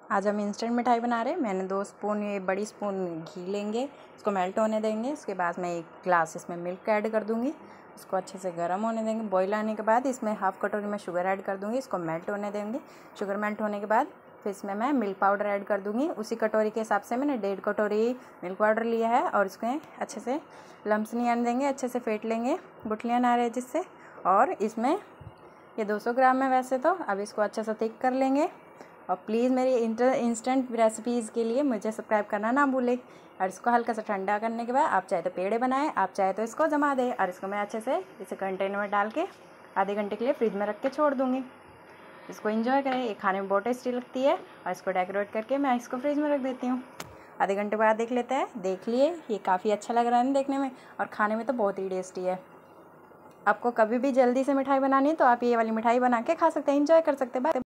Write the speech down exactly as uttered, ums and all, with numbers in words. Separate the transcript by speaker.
Speaker 1: आज हम इंस्टेंट मिठाई बना रहे हैं। मैंने दो स्पून ये बड़ी स्पून घी लेंगे, इसको मेल्ट होने देंगे। उसके बाद मैं एक ग्लास इसमें मिल्क ऐड कर दूंगी, इसको अच्छे से गर्म होने देंगे। बॉईल आने के बाद इसमें हाफ़ कटोरी में शुगर ऐड कर दूंगी, इसको मेल्ट होने देंगे। शुगर मेल्ट होने के बाद फिर इसमें मैं मिल्क पाउडर ऐड कर दूंगी। उसी कटोरी के हिसाब से मैंने डेढ़ कटोरी मिल्क पाउडर लिया है और इसमें अच्छे से लम्स नहीं आने देंगे, अच्छे से फेंट लेंगे, गुठलियाँ ना रहे जिससे। और इसमें ये दो सौ ग्राम है वैसे तो। अब इसको अच्छे से थिक कर लेंगे। और प्लीज़ मेरी इंस्टेंट रेसिपीज़ के लिए मुझे सब्सक्राइब करना ना भूलें। और इसको हल्का सा ठंडा करने के बाद आप चाहे तो पेड़े बनाएं, आप चाहे तो इसको जमा दें। और इसको मैं अच्छे से इसे कंटेनर में डाल के आधे घंटे के लिए फ्रिज में रख के छोड़ दूँगी। इसको एंजॉय करें, ये खाने में बहुत टेस्टी लगती है। और इसको डेकोरेट करके मैं इसको फ्रिज में रख देती हूँ। आधे घंटे बाद देख लेते हैं। देख लिए, ये काफ़ी अच्छा लग रहा है देखने में और खाने में तो बहुत ही टेस्टी है। आपको कभी भी जल्दी से मिठाई बनानी है तो आप ये वाली मिठाई बना के खा सकते हैं, एंजॉय कर सकते हैं।